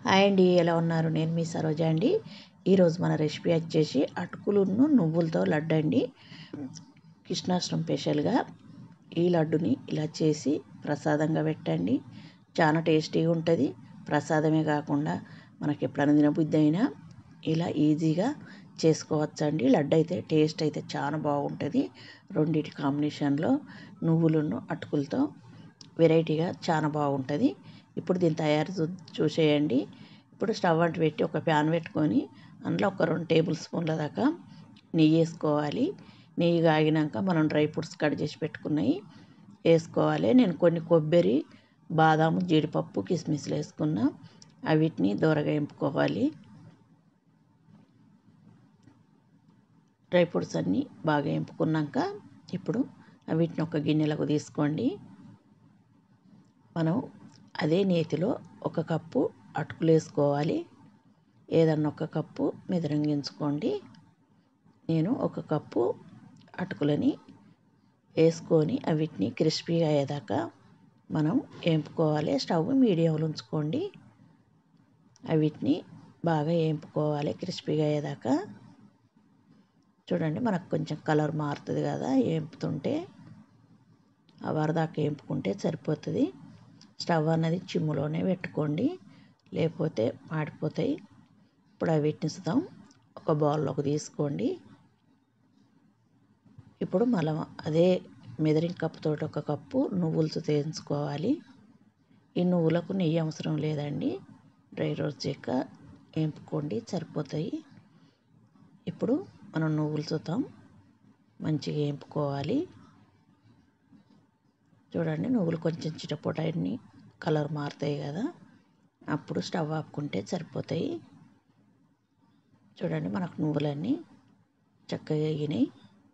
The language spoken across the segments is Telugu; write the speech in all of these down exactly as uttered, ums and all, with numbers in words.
హాయ్ అండి, ఎలా ఉన్నారు? నేను మీ సరోజ అండి. ఈరోజు మన రెసిపీ వచ్చేసి అటుకులును నువ్వులతో లడ్డు అండి. కృష్ణాష్టమి స్పెషల్గా ఈ లడ్డుని ఇలా చేసి ప్రసాదంగా పెట్టండి. చాలా టేస్టీగా ఉంటుంది. ప్రసాదమే కాకుండా మనకి ఎప్పుడైనా తినబుద్ధి అయినా ఇలా ఈజీగా చేసుకోవచ్చండి. లడ్డు అయితే టేస్ట్ అయితే చాలా బాగుంటుంది. రెండింటి కాంబినేషన్లో నువ్వులను అటుకులతో వెరైటీగా చాలా బాగుంటుంది. ఇప్పుడు దీని తయారు చూ చూసేయండి. ఇప్పుడు స్టవ్ అంటు పెట్టి ఒక ప్యాన్ పెట్టుకొని అందులో ఒక రెండు టేబుల్ స్పూన్ల దాకా నెయ్యి వేసుకోవాలి. నెయ్యి కాగినాక మనం డ్రై ఫ్రూట్స్ కట్ చేసి పెట్టుకున్నవి వేసుకోవాలి. నేను కొన్ని కొబ్బరి, బాదాము, జీడిపప్పు, కిస్మిస్లు వేసుకున్నా. వీటిని దూరగా వేపుకోవాలి. డ్రై ఫ్రూట్స్ అన్నీ బాగా వేపుకున్నాక ఇప్పుడు వీటిని ఒక గిన్నెలకు తీసుకోండి. మనం అదే నేతిలో ఒక కప్పు అటుకులు వేసుకోవాలి. ఏదన్నా ఒక కప్పు మెదరంగించుకోండి. నేను ఒక కప్పు అటుకులని వేసుకొని వీటిని క్రిస్పీగా అయ్యేదాకా మనం వేపుకోవాలి. స్టవ్ మీడియంలో ఉంచుకోండి. వీటిని బాగా వేపుకోవాలి క్రిస్పీగా అయ్యేదాకా. చూడండి, మనకు కొంచెం కలర్ మారుతుంది కదా వేపుతుంటే. ఆ వరదాకా వేపుకుంటే సరిపోతుంది. స్టవ్ అన్నది చిమ్ములోనే పెట్టుకోండి, లేకపోతే మాడిపోతాయి. ఇప్పుడు అవి వీటినిస్తాం ఒక బౌల్లోకి తీసుకోండి. ఇప్పుడు మళ్ళీ అదే మెదరింగ్ కప్పుతో ఒక కప్పు నువ్వులతో వేయించుకోవాలి. ఈ నువ్వులకు నెయ్యి అవసరం లేదండి, డ్రై రోస్ట్ చెక్క వేపుకోండి సరిపోతాయి. ఇప్పుడు మనం నువ్వులు చూద్దాం మంచిగా వేపుకోవాలి. చూడండి, నువ్వులు కొంచెం చిటపటాన్ని కలర్ మారుతాయి కదా, అప్పుడు స్టవ్ ఆపుకుంటే సరిపోతాయి. చూడండి, మనకు నువ్వులన్నీ చక్కగా వేగినాయి.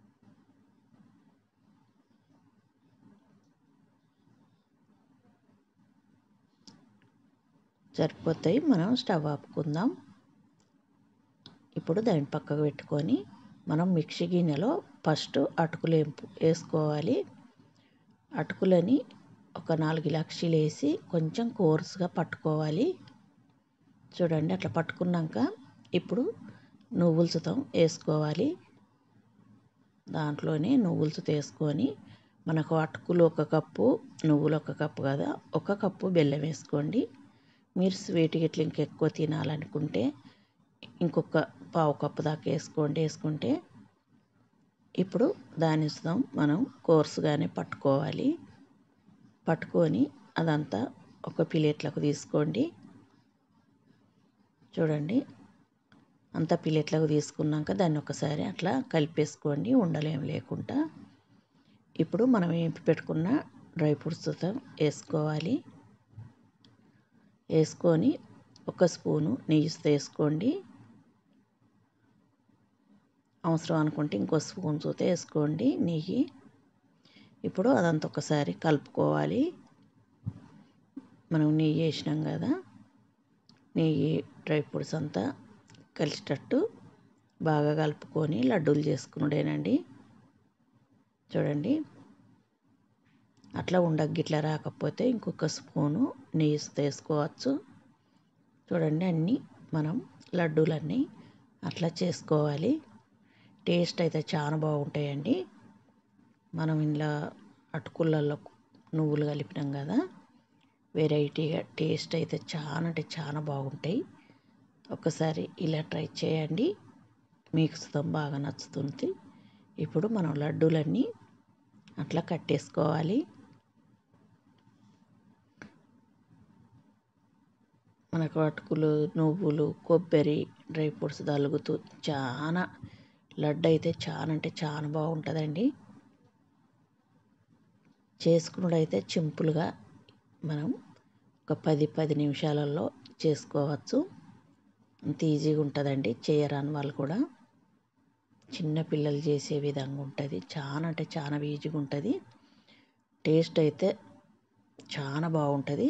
సరిపోతాయి. మనం స్టవ్ ఆపుకుందాం. ఇప్పుడు దాన్ని పక్కకు పెట్టుకొని మనం మిక్సీ గిన్నెలో ఫస్ట్ అటుకులు వేపు వేసుకోవాలి. అటుకులని ఒక నాలుగు ఇలాచీలు వేసి కొంచెం కోర్సుగా పట్టుకోవాలి. చూడండి, అట్లా పట్టుకున్నాక ఇప్పుడు నువ్వుల సుతం వేసుకోవాలి. దాంట్లోనే నువ్వుల సుత వేసుకొని మనకు అటుకులు ఒక కప్పు, నువ్వులు ఒక కప్పు కదా, ఒక కప్పు బెల్లం వేసుకోండి. మీరు స్వీట్ గిట్ల ఇంకెక్కువ తినాలనుకుంటే ఇంకొక పావు కప్పు దాకా వేసుకోండి. వేసుకుంటే ఇప్పుడు దాని సుతం మనం కోర్సుగానే పట్టుకోవాలి. పట్టుకొని అదంతా ఒక ప్లేట్లకు తీసుకోండి. చూడండి, అంతా ప్లేట్లకు తీసుకున్నాక దాన్ని ఒకసారి అట్లా కలిపేసుకోండి, ఉండలేం లేకుండా. ఇప్పుడు మనం వేపి పెట్టుకున్న డ్రై ఫ్రూట్స్ వేసుకోవాలి. వేసుకొని ఒక స్పూను నెయ్యి వేసుకోండి. అవసరం అనుకుంటే ఇంకో స్పూన్ చూత వేసుకోండి నెయ్యి. ఇప్పుడు అదంతా ఒకసారి కలుపుకోవాలి. మనం నెయ్యి వేసినాం కదా, నెయ్యి డ్రై ఫ్రూట్స్ అంతా కలిసేటట్టు బాగా కలుపుకొని లడ్డూలు చేసుకున్నాడేనండి. చూడండి, అట్లా ఉండగిట్లా రాకపోతే ఇంకొక స్పూను నెయ్యి వేసుకోవచ్చు. చూడండి, అన్నీ మనం లడ్డూలన్నీ అట్లా చేసుకోవాలి. టేస్ట్ అయితే చాలా బాగుంటాయండి. మనం ఇలా అటుకులలో నువ్వులు కలిపినాం కదా, వెరైటీగా టేస్ట్ అయితే చాలా అంటే చాలా బాగుంటాయి. ఒకసారి ఇలా ట్రై చేయండి, మీకు సుతం బాగా నచ్చుతుంది. ఇప్పుడు మనం లడ్డూలన్నీ అట్లా కట్టేసుకోవాలి. మనకు అటుకులు, నువ్వులు, కొబ్బరి, డ్రై ఫ్రూట్స్ తలుగుతూ చాలా లడ్డు అయితే చాలా అంటే చాలా బాగుంటుందండి. చేసుకున్నడైతే సింపుల్గా మనం ఒక పది పది నిమిషాలలో చేసుకోవచ్చు. అంత ఈజీగా ఉంటుందండి. చేయరాని వాళ్ళు కూడా చిన్నపిల్లలు చేసే విధంగా ఉంటుంది. చాలా అంటే చాలా ఈజీగా ఉంటుంది. టేస్ట్ అయితే చాలా బాగుంటుంది.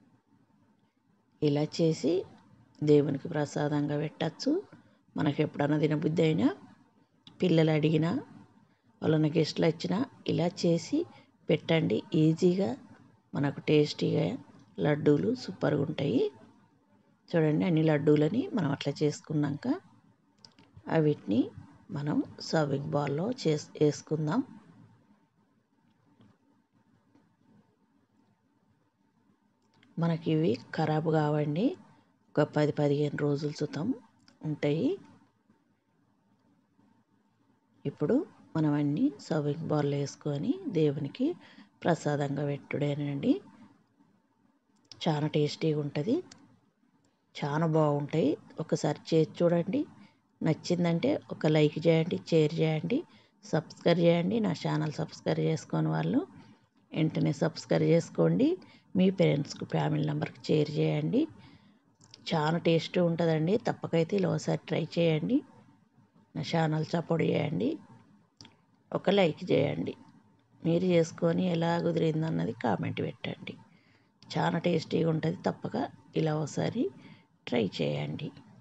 ఇలా చేసి దేవునికి ప్రసాదంగా పెట్టచ్చు. మనకు ఎప్పుడన్నా తినబుద్ధి అయినా, పిల్లలు అడిగినా, వాళ్ళని గెస్ట్లు వచ్చినా ఇలా చేసి పెట్టండి. ఈజీగా మనకు టేస్టీగా లడ్డూలు సూపర్గా ఉంటాయి. చూడండి అన్ని లడ్డూలని మనం అట్లా చేసుకున్నాక వీటిని మనం సర్వింగ్ బౌల్లో చేసి వేసుకుందాం. మనకి ఇవి ఖరాబ్ కావండి, ఒక పది పదిహేను రోజుల సుతం ఉంటాయి. ఇప్పుడు మనం అన్నీ సర్వింగ్ బౌల్లో వేసుకొని దేవునికి ప్రసాదంగా పెట్టుడేనండి. చాలా టేస్టీగా ఉంటుంది, చాలా బాగుంటాయి. ఒకసారి చేసి చూడండి, నచ్చిందంటే ఒక లైక్ చేయండి, షేర్ చేయండి, సబ్స్క్రైబ్ చేయండి. నా ఛానల్ సబ్స్క్రైబ్ చేసుకొని వాళ్ళు వెంటనే సబ్స్క్రైబ్ చేసుకోండి. మీ పేరెంట్స్కి ఫ్యామిలీ మెంబర్కి షేర్ చేయండి. చాలా టేస్టీ ఉంటుందండి. తప్పకైతే ఇలా ఒకసారి ట్రై చేయండి. నా ఛానల్ సపోర్ట్ చేయండి, ఒక లైక్ చేయండి. మీరు చేసుకొని ఎలా కుదిరిందన్నది కామెంట్ పెట్టండి. చాలా టేస్టీగా ఉంటుంది. తప్పక ఇలా ఒకసారి ట్రై చేయండి.